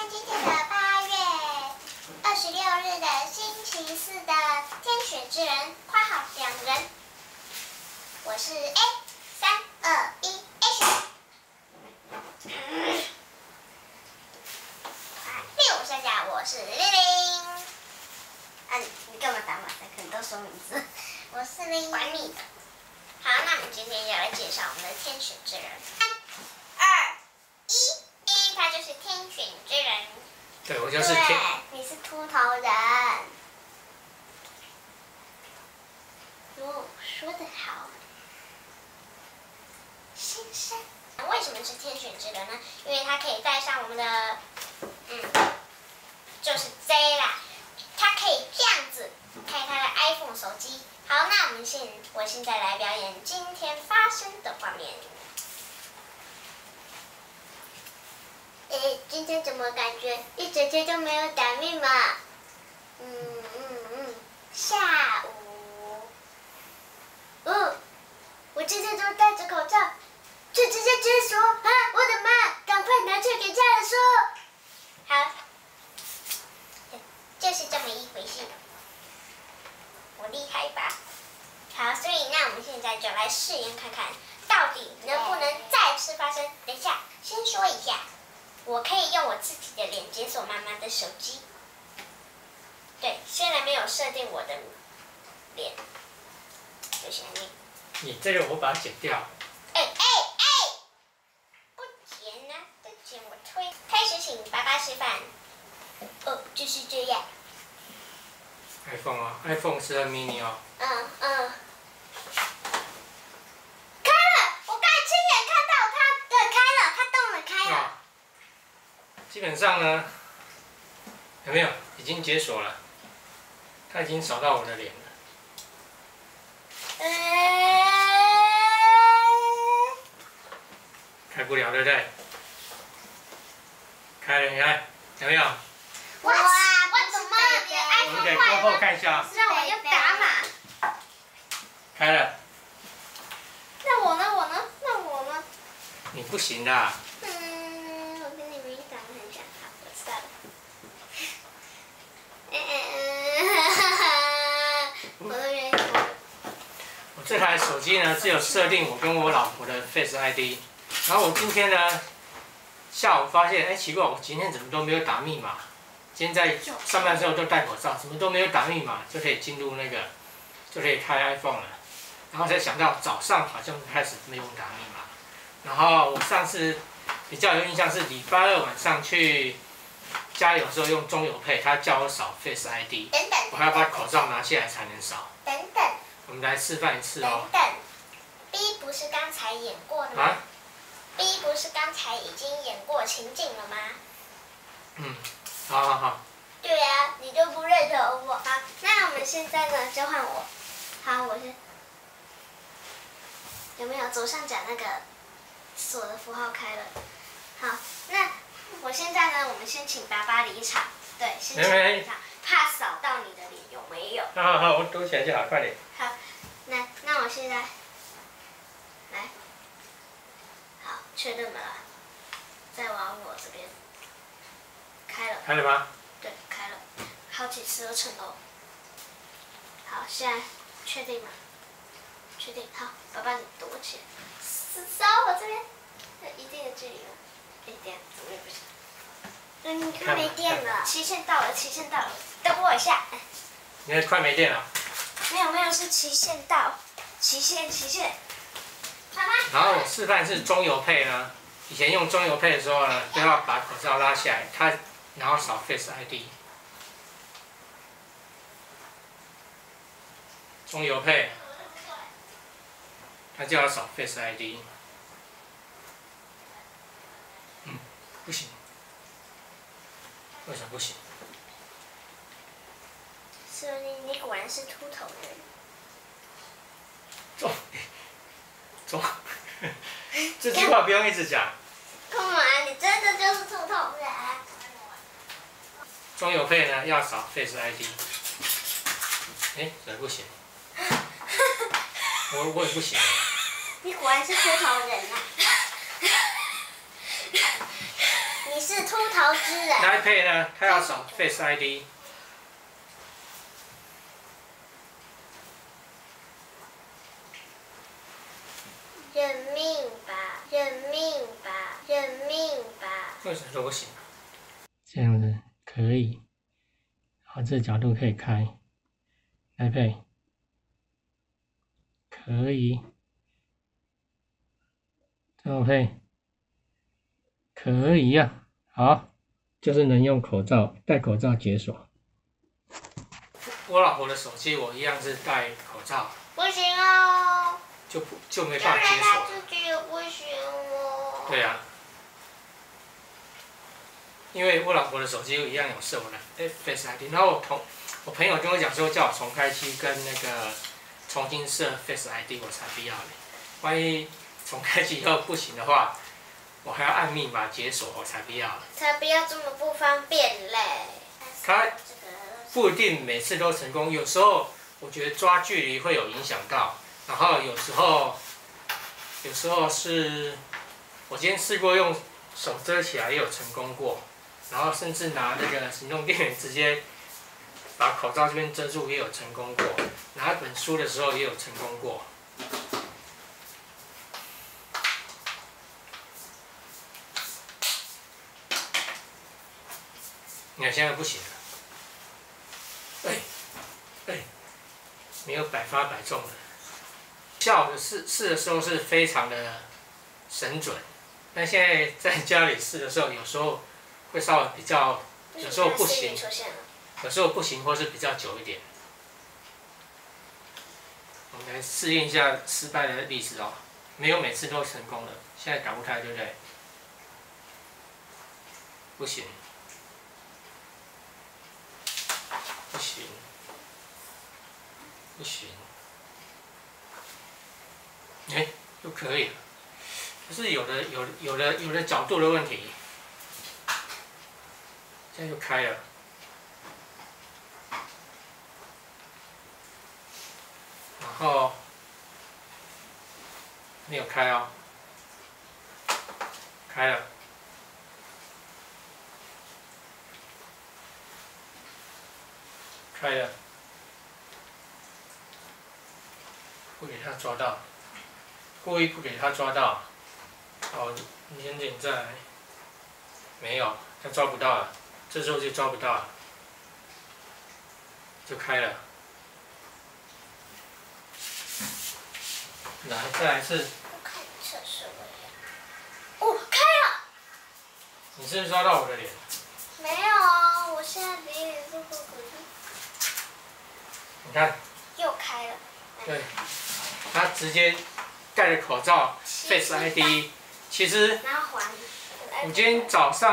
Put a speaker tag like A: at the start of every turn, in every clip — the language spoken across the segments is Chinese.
A: 看今天的8月26日的星期四的天选之人（括号2人），我是 A321H。6下下，我是00。你干嘛打马赛克？你都说名字。我是0。管你的。好，那我们今天要来介绍我们的天选之人。3、2、1，他就是天选之人。
B: 对，我就是天。
A: 对，你是秃头人。哟，说得好，先生。为什么是天选之人呢？因为他可以带上我们的，就是 J 啦，他可以这样子开他的 iPhone 手机。好，那我现在来表演今天发生的画面。今天怎么感觉一整天都没有打密码？下午，我今天都戴着口罩，就直接解锁啊！我的妈，赶快拿去给家人说。好，就是这么一回事。我厉害吧？好，所以那我们现在就来试验看看，到底能不能再次发生。等一下，先说一下，我可以用我自己的脸解锁妈妈的手机。对，虽然没有设定我的脸，就像
B: 你这个我把它剪掉。
A: 不剪啊，不剪我推。开始，请爸爸示范。就是这样。
B: iPhone 啊 ，iPhone 12 mini 哦。
A: 开了，我刚才亲眼看到它的开了，它动了，开了。
B: 基本上呢，有没有已经解锁了？它已经扫到我的脸了。开不了，对不对？开了，你看有没有？
A: 哇，我怎么你的
B: 我们
A: iPhone
B: 给
A: 坏
B: GoPro
A: 了？
B: 看一下。
A: 让我用打码。
B: 开了。
A: 那我呢？
B: 你不行的。
A: 我跟你们长得很像，好，我知道了。我都愿意。
B: 我这台手机呢，只有设定我跟我老婆的 Face ID， 然后我今天呢，下午发现，奇怪，我今天怎么都没有打密码？今天在上班之后都戴口罩，怎么都没有打密码，就可以进入那个，就可以开 iPhone 了。然后才想到早上好像开始没有打密码，然后我上次比较有印象是礼拜2晚上去加油的时候用中油配，他叫我扫 Face ID， 我还要把口罩拿下来才能扫。
A: 等等。
B: 我们来示范一次哦。
A: 等等 ，B 不是刚才演过的吗？B 不是刚才已经演过情境了吗？
B: 好。
A: 对啊，你就不认同我。好，那我们现在呢就换我。好，我先。有没有左上角那个锁的符号开了？好，那我现在呢，我们先请爸爸离场。对，先请离场，怕扫到你的脸，有没有？
B: 好，我躲起来就好，快点。
A: 好，那我现在来，好，确认了啦，再往我这边开了。
B: 开了吗？
A: 对，开了，好几次都成功。好，现在确定吗？确定。好，爸爸你躲起来，扫我这边，有一定的距离了。等一下，怎么也不行？快没电了，期限到了，等我一下。
B: 你快没电了。
A: 没有，是期限到，期限。妈妈。
B: 然后我示范是中油配呢，以前用中油配的时候呢，都要把口罩拉下来，然后扫 Face ID。中油配，他就要扫 Face ID。不行。为什么不行？
A: 是你果然是秃头人。
B: 这句话不用一直讲。
A: 干嘛？你真的就是秃头人。
B: 中油配呢要扫 Face ID。怎么不行？我也不行。你
A: 果然是秃头人啊！你是秃头之人。
B: 来配呢，他要扫 Face ID。
A: 认命吧，认命吧，认命吧。
B: 为什么说不行？这样子可以。好，这角度可以开。来配。可以。这么配。可以呀、好，就是能用口罩戴口罩解锁。我老婆的手机我一样是戴口罩，
A: 不行哦，
B: 就没办法解锁。
A: 自己也不行哦。
B: 对啊，因为我老婆的手机一样有设我的 Face ID， 然后我朋友跟我讲说叫我重开机跟那个重新设 Face ID， 我才不要嘞。万一重开机以后不行的话，我还要按密码解锁，我才不要。
A: 才不要这么不方便嘞。
B: 它不一定每次都成功，有时候我觉得抓距离会有影响到，然后有时候是，我今天试过用手遮起来也有成功过，然后甚至拿那个行动电源直接把口罩这边遮住也有成功过，拿一本书的时候也有成功过。你看现在不行了，没有百发百中的。下午试的时候是非常的神准，但现在在家里试的时候，有时候会稍微比较，有时候不行，有时候不行，或是比较久一点。我们来试验一下失败的例子哦，没有每次都成功的，现在搞不开，对不对？不行。不行，不行，哎，就可以了，就是有的角度的问题，现在就开了，然后没有开哦，开了。开了，不给他抓到，故意不给他抓到，哦，连点再来，没有，他抓不到了，这时候就抓不到了，就开了，来，再来一次。
A: 我看测试了呀。哦，开了。
B: 你是不是抓到我的脸？
A: 没有啊，我现在离脸这个
B: 你看。
A: 又开了。
B: 对，他直接戴着口罩 Face ID， 其实我今天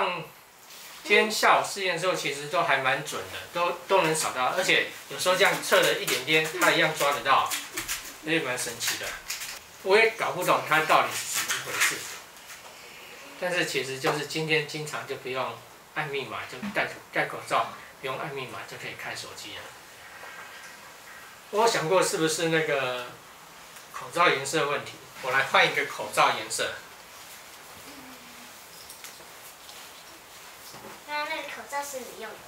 B: 下午试验的时候，其实都还蛮准的，都能扫到，而且有时候这样测了一点点，他一样抓得到，也蛮神奇的。我也搞不懂它到底是怎么一回事，但是其实就是今天经常就不用按密码，就戴口罩，不用按密码就可以开手机了。我有想过是不是那个口罩颜色问题，我来换一个口罩颜色。
A: 那个口罩是你用的？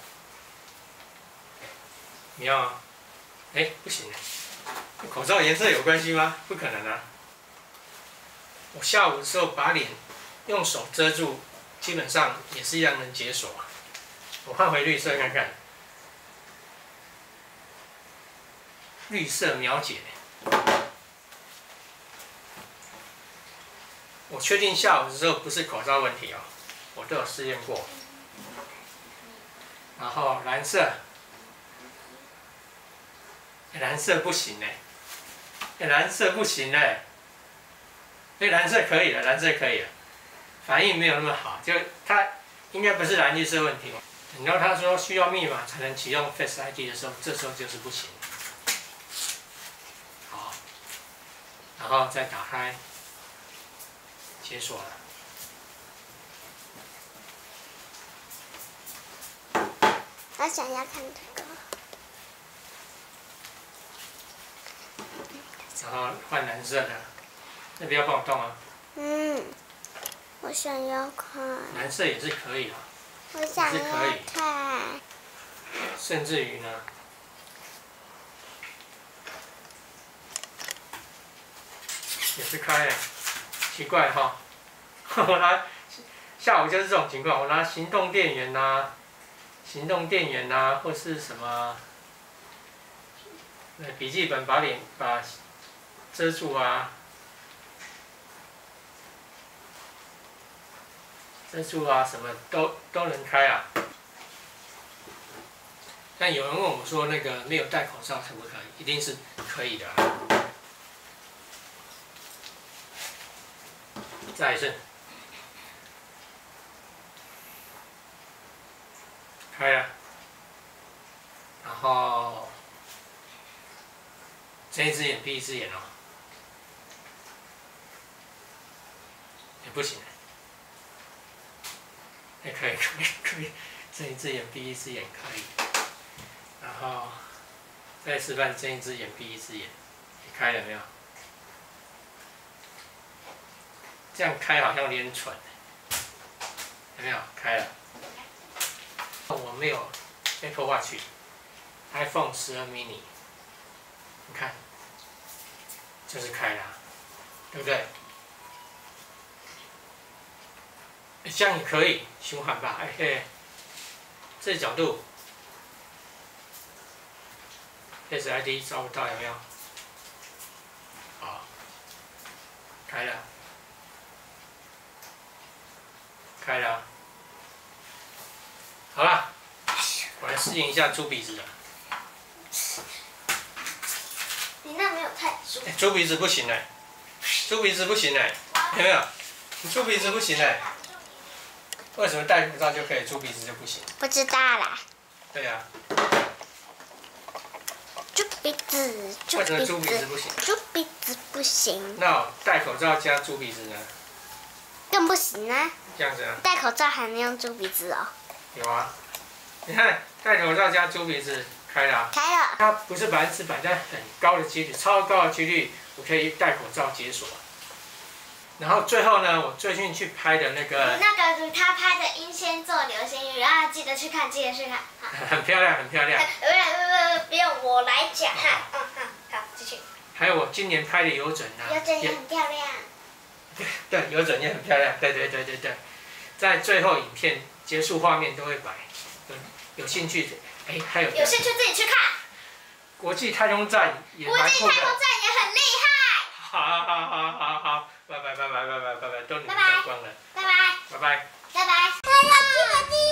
B: 你要啊？哎，不行，跟口罩颜色有关系吗？不可能啊！我下午的时候把脸用手遮住，基本上也是一样能解锁。我换回绿色看看。绿色描解，我确定下午的时候不是口罩问题哦，我都有试验过。然后蓝色，蓝色不行哎，蓝色不行哎，蓝色可以了，蓝色可以了，反应没有那么好，就它应该不是蓝绿色问题。然后他说需要密码才能启用 Face ID 的时候，这时候就是不行。然后再打开，解锁了。
A: 我想要看这个。
B: 然后换蓝色的，那不要帮我动啊。
A: 我想要看。
B: 蓝色也是可以的，
A: 我想要看。
B: 甚至于呢，也是开的，奇怪哈。我拿下午就是这种情况，我拿行动电源呐，或是什么，笔记本把遮住啊。遮住啊，什么都能开啊。但有人问我说，那个没有戴口罩可不可以？一定是可以的啊。再一次，开了，然后睁一只眼闭一只眼哦，也不行。也可以，睁一只眼闭一只眼可以，然后再示范睁一只眼闭一只眼，你开了没有？这样开好像有点蠢，有没有？开了。我没有 Apple Watch，iPhone 12 mini， 你看，就是开了，对不对？这样也可以循环吧，这角度 ，Face ID 找不到有没有？好，开了，开了，好了，我来适应一下猪鼻子了。
A: 你那没有太猪。
B: 猪鼻子不行嘞，猪鼻子不行嘞，有没有？你猪鼻子不行嘞。为什么戴口罩就可以，猪鼻子就不行？
A: 不知道啦。
B: 对呀、
A: 猪鼻子，
B: 为什么猪鼻子不行？
A: 猪鼻子不行。
B: 那戴口罩加猪鼻子呢？
A: 更不行啊！
B: 这样子啊？
A: 戴口罩还能用猪鼻子哦。
B: 有啊，你看戴口罩加猪鼻子开了、啊。
A: 开了。
B: 它不是100%，但很高的几率，超高的几率，我可以戴口罩解锁。然后最后呢，我最近去拍的那个，
A: 他拍的《英仙座流星雨》，啊，记得去看，记得去看。
B: 很漂亮，很漂亮。
A: 不用我来讲哈，好，继续。
B: 还有我今年拍的游隼啊，
A: 游隼也很漂亮。
B: 对，游隼也很漂亮，对，在最后影片结束画面都会摆，有兴趣的，还有
A: 有兴趣自己去看。
B: 国际太空站也蛮酷的。
A: 国际太空站也很厉害。
B: 好，拜拜，都你们讲光了。
A: 拜拜。
B: 拜拜。
A: 拜拜。